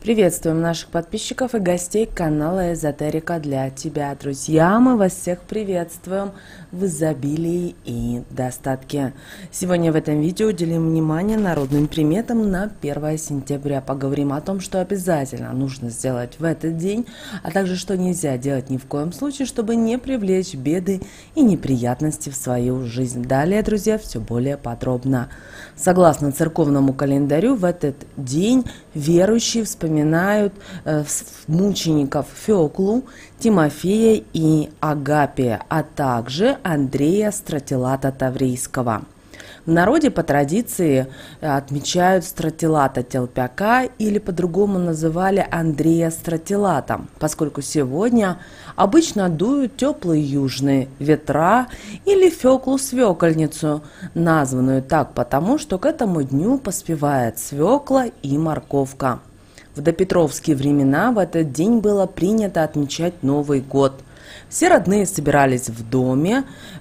Приветствуем наших подписчиков и гостей канала Эзотерика для тебя, друзья. Мы вас всех приветствуем в изобилии и достатке. Сегодня в этом видео уделим внимание народным приметам на 1 сентября. Поговорим о том, что обязательно нужно сделать в этот день, а также что нельзя делать ни в коем случае, чтобы не привлечь беды и неприятности в свою жизнь. Далее, друзья, все более подробно. Согласно церковному календарю, в этот день верующие вспоминают мучеников Феоклу, Тимофея и Агапия, а также Андрея Стратилата Таврийского. В народе по традиции отмечают Стратилата Телпяка или по-другому называли Андрея Стратилата, поскольку сегодня обычно дуют теплые южные ветра или Феклу-свекольницу, названную так потому, что к этому дню поспевает свекла и морковка. В допетровские времена в этот день было принято отмечать Новый год. Все родные собирались в доме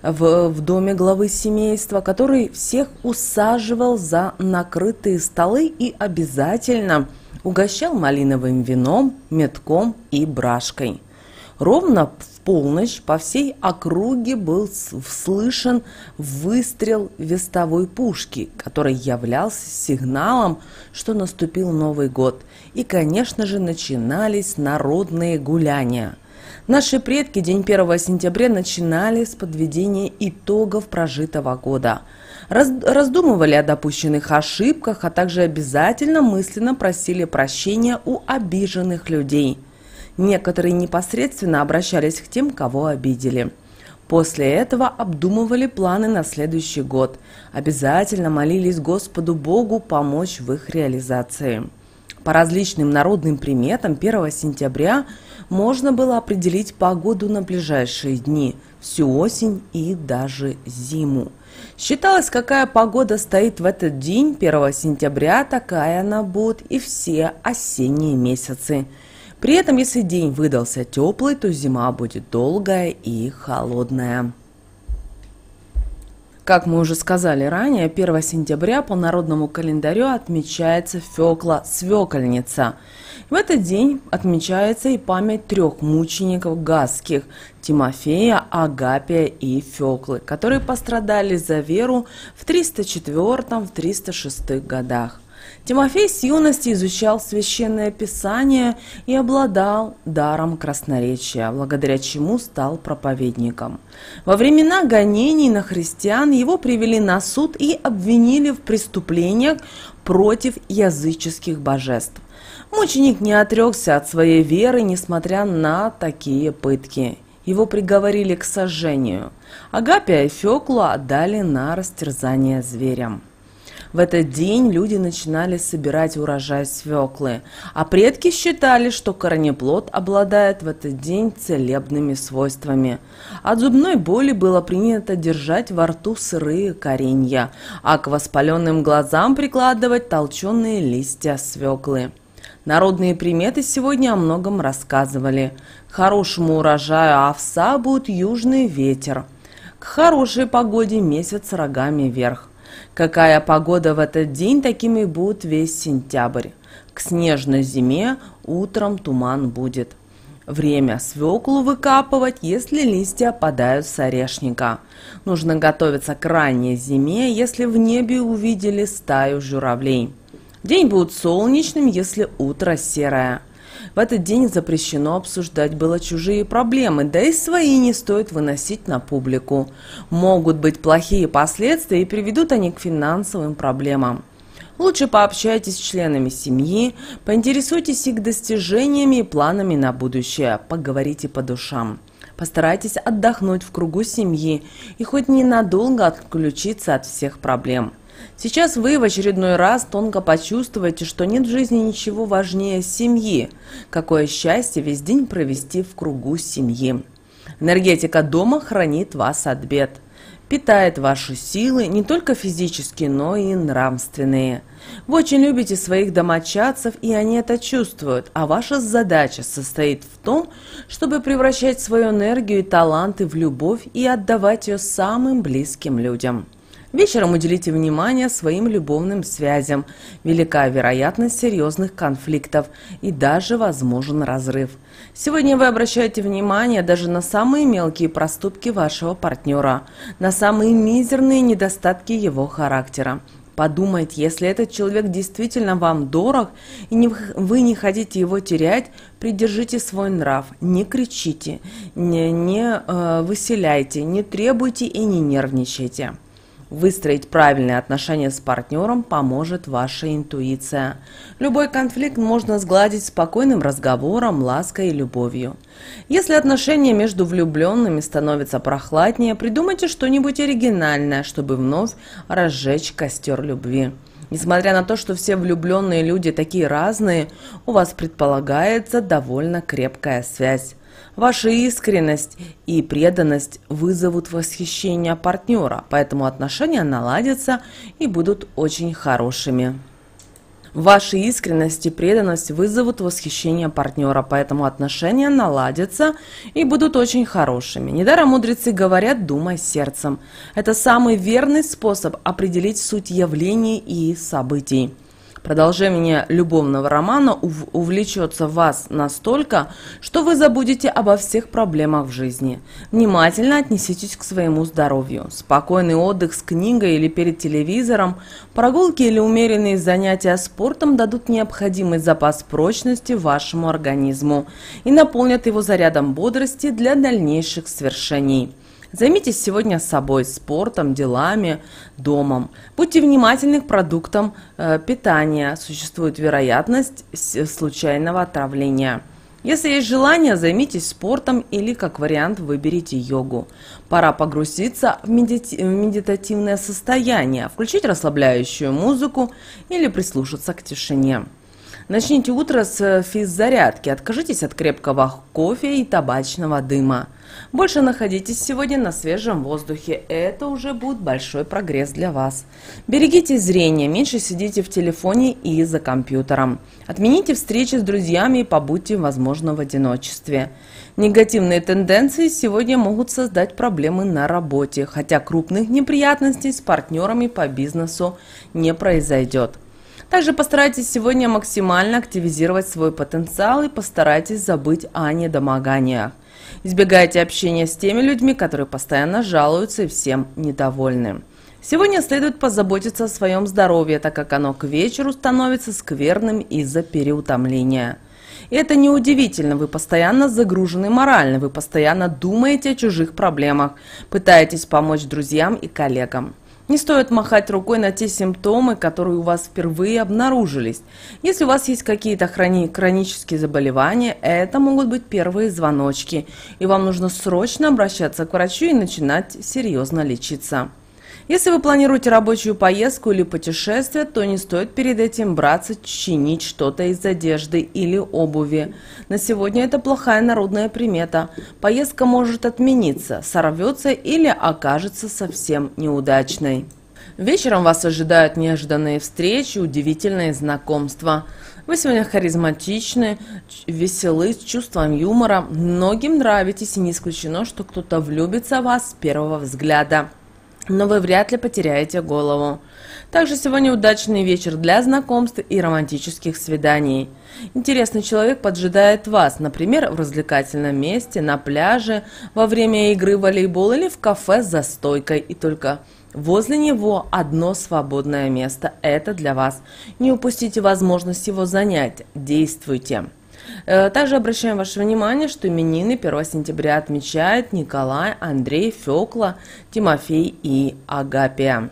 главы семейства, который всех усаживал за накрытые столы и обязательно угощал малиновым вином, метком и брашкой. Ровно в полночь по всей округе был слышен выстрел вестовой пушки, который являлся сигналом, что наступил Новый год. И, конечно же, начинались народные гуляния. Наши предки день 1 сентября начинали с подведения итогов прожитого года. Раздумывали о допущенных ошибках, а также обязательно мысленно просили прощения у обиженных людей. Некоторые непосредственно обращались к тем, кого обидели. После этого обдумывали планы на следующий год. Обязательно молились Господу Богу помочь в их реализации. По различным народным приметам 1 сентября можно было определить погоду на ближайшие дни, всю осень и даже зиму. Считалось, какая погода стоит в этот день 1 сентября, такая она будет и все осенние месяцы. При этом, если день выдался теплый, то зима будет долгая и холодная. Как мы уже сказали ранее, 1 сентября по народному календарю отмечается Фекла-свекольница. В этот день отмечается и память 3 мучеников газских – Тимофея, Агапия и Феклы, которые пострадали за веру в 304-306 годах. Тимофей с юности изучал священное писание и обладал даром красноречия, благодаря чему стал проповедником. Во времена гонений на христиан его привели на суд и обвинили в преступлениях против языческих божеств. Мученик не отрекся от своей веры, несмотря на такие пытки. Его приговорили к сожжению. Агапия и Феклу отдали на растерзание зверям. В этот день люди начинали собирать урожай свеклы, а предки считали, что корнеплод обладает в этот день целебными свойствами. От зубной боли было принято держать во рту сырые коренья, а к воспаленным глазам прикладывать толченые листья свеклы. Народные приметы сегодня о многом рассказывали. К хорошему урожаю овса будет южный ветер, к хорошей погоде месяц рогами вверх. Какая погода в этот день, такими будет весь сентябрь. К снежной зиме утром туман будет. Время свеклу выкапывать, если листья опадают с орешника. Нужно готовиться к ранней зиме, если в небе увидели стаю журавлей. День будет солнечным, если утро серое. В этот день запрещено обсуждать было чужие проблемы, да и свои не стоит выносить на публику. Могут быть плохие последствия и приведут они к финансовым проблемам. Лучше пообщайтесь с членами семьи, поинтересуйтесь их достижениями и планами на будущее, поговорите по душам. Постарайтесь отдохнуть в кругу семьи и хоть ненадолго отключиться от всех проблем. Сейчас вы в очередной раз тонко почувствуете, что нет в жизни ничего важнее семьи. Какое счастье весь день провести в кругу семьи. Энергетика дома хранит вас от бед, питает ваши силы, не только физические, но и нравственные. Вы очень любите своих домочадцев, и они это чувствуют, а ваша задача состоит в том, чтобы превращать свою энергию и таланты в любовь и отдавать ее самым близким людям. Вечером уделите внимание своим любовным связям. Велика вероятность серьезных конфликтов и даже возможен разрыв. Сегодня вы обращаете внимание даже на самые мелкие проступки вашего партнера, на самые мизерные недостатки его характера. Подумайте, если этот человек действительно вам дорог и вы не хотите его терять, придержите свой нрав, не кричите, не выселяйте, не требуйте и не нервничайте. Выстроить правильные отношения с партнером поможет ваша интуиция. Любой конфликт можно сгладить спокойным разговором, лаской и любовью. Если отношения между влюбленными становятся прохладнее, придумайте что-нибудь оригинальное, чтобы вновь разжечь костер любви. Несмотря на то, что все влюбленные люди такие разные, у вас предполагается довольно крепкая связь. Ваша искренность и преданность вызовут восхищение партнера, поэтому отношения наладятся и будут очень хорошими. Ваша искренность и преданность вызовут восхищение партнера, поэтому отношения наладятся и будут очень хорошими. Недаром мудрецы говорят: думай сердцем. Это самый верный способ определить суть явлений и событий. Продолжение любовного романа увлечется вас настолько, что вы забудете обо всех проблемах в жизни. Внимательно отнеситесь к своему здоровью. Спокойный отдых с книгой или перед телевизором, прогулки или умеренные занятия спортом дадут необходимый запас прочности вашему организму и наполнят его зарядом бодрости для дальнейших свершений. Займитесь сегодня собой, спортом, делами, домом. Будьте внимательны к продуктам питания. Существует вероятность случайного отравления. Если есть желание, займитесь спортом или, как вариант, выберите йогу. Пора погрузиться в медитативное состояние, включить расслабляющую музыку или прислушаться к тишине. Начните утро с физзарядки, откажитесь от крепкого кофе и табачного дыма. Больше находитесь сегодня на свежем воздухе, это уже будет большой прогресс для вас. Берегите зрение, меньше сидите в телефоне и за компьютером. Отмените встречи с друзьями и побудьте, возможно, в одиночестве. Негативные тенденции сегодня могут создать проблемы на работе, хотя крупных неприятностей с партнерами по бизнесу не произойдет. Также постарайтесь сегодня максимально активизировать свой потенциал и постарайтесь забыть о недомоганиях. Избегайте общения с теми людьми, которые постоянно жалуются и всем недовольны. Сегодня следует позаботиться о своем здоровье, так как оно к вечеру становится скверным из-за переутомления. И это неудивительно, вы постоянно загружены морально, вы постоянно думаете о чужих проблемах, пытаетесь помочь друзьям и коллегам. Не стоит махать рукой на те симптомы, которые у вас впервые обнаружились. Если у вас есть какие-то хронические заболевания, это могут быть первые звоночки, и вам нужно срочно обращаться к врачу и начинать серьезно лечиться. Если вы планируете рабочую поездку или путешествие, то не стоит перед этим браться чинить что-то из одежды или обуви. На сегодня это плохая народная примета. Поездка может отмениться, сорвется или окажется совсем неудачной. Вечером вас ожидают неожиданные встречи, удивительные знакомства. Вы сегодня харизматичны, веселы, с чувством юмора. Многим нравитесь, и не исключено, что кто-то влюбится в вас с первого взгляда. Но вы вряд ли потеряете голову. Также сегодня удачный вечер для знакомств и романтических свиданий. Интересный человек поджидает вас, например, в развлекательном месте, на пляже, во время игры в волейбол или в кафе за стойкой, и только возле него одно свободное место. Это для вас. Не упустите возможность его занять. Действуйте. Также обращаем ваше внимание, что именины 1 сентября отмечают Николай, Андрей, Фёкла, Тимофей и Агапия.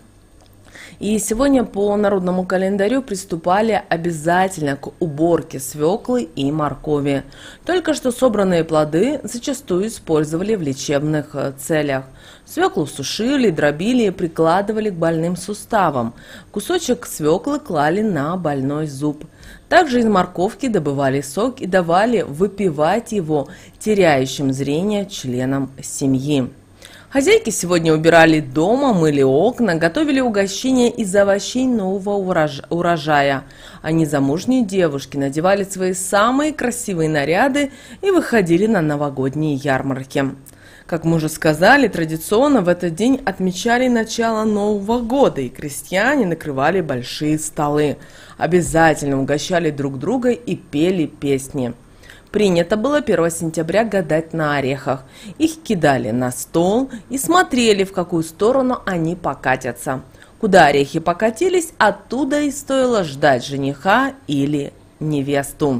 И сегодня по народному календарю приступали обязательно к уборке свеклы и моркови. Только что собранные плоды зачастую использовали в лечебных целях. Свеклу сушили, дробили и прикладывали к больным суставам. Кусочек свеклы клали на больной зуб. Также из морковки добывали сок и давали выпивать его теряющим зрение членам семьи. Хозяйки сегодня убирали дома, мыли окна, готовили угощения из овощей нового урожая. А незамужние девушки надевали свои самые красивые наряды и выходили на новогодние ярмарки. Как мы уже сказали, традиционно в этот день отмечали начало Нового года, и крестьяне накрывали большие столы, обязательно угощали друг друга и пели песни. Принято было 1 сентября гадать на орехах. Их кидали на стол и смотрели, в какую сторону они покатятся. Куда орехи покатились, оттуда и стоило ждать жениха или невесту.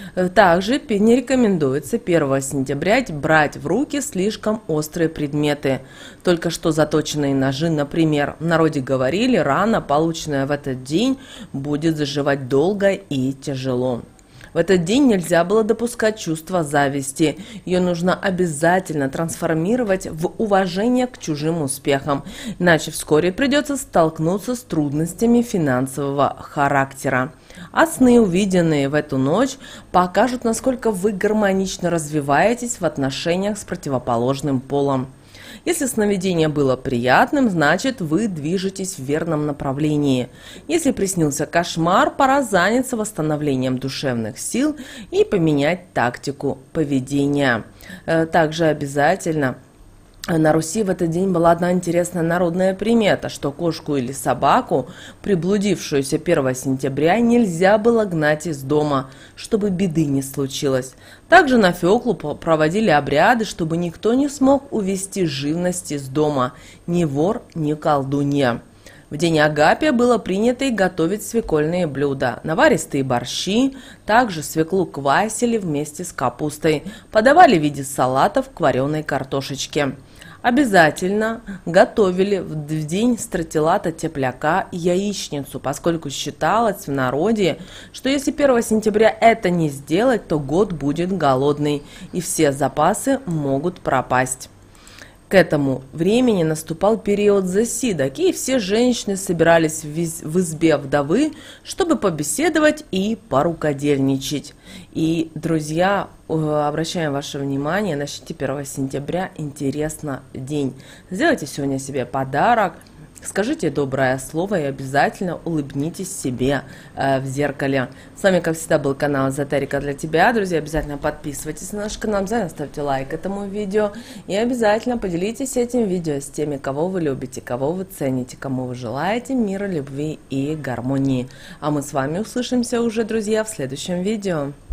Также не рекомендуется 1 сентября брать в руки слишком острые предметы. Только что заточенные ножи, например, в народе говорили, рана, полученная в этот день, будет заживать долго и тяжело. В этот день нельзя было допускать чувство зависти. Ее нужно обязательно трансформировать в уважение к чужим успехам, иначе вскоре придется столкнуться с трудностями финансового характера. А сны, увиденные в эту ночь, покажут, насколько вы гармонично развиваетесь в отношениях с противоположным полом. Если сновидение было приятным, значит вы движетесь в верном направлении. Если приснился кошмар, пора заняться восстановлением душевных сил и поменять тактику поведения. Также обязательно на Руси в этот день была одна интересная народная примета, что кошку или собаку, приблудившуюся 1 сентября, нельзя было гнать из дома, чтобы беды не случилось. Также на Феклу проводили обряды, чтобы никто не смог увести живность из дома, ни вор, ни колдунья. В день Агапия было принято и готовить свекольные блюда, наваристые борщи, также свеклу квасили вместе с капустой, подавали в виде салатов к вареной картошечке. Обязательно готовили в день стратилата тепляка яичницу, поскольку считалось в народе, что если 1 сентября это не сделать, то год будет голодный и все запасы могут пропасть. К этому времени наступал период засидок, и все женщины собирались в избе вдовы, чтобы побеседовать и порукодельничать. И, друзья, обращаем ваше внимание, начните 1 сентября, интересно день. Сделайте сегодня себе подарок, скажите доброе слово и обязательно улыбнитесь себе в зеркале. С вами, как всегда, был канал Эзотерика для тебя. Друзья, обязательно подписывайтесь на наш канал, обязательно ставьте лайк этому видео и обязательно поделитесь этим видео с теми, кого вы любите, кого вы цените, кому вы желаете мира, любви и гармонии. А мы с вами услышимся уже, друзья, в следующем видео.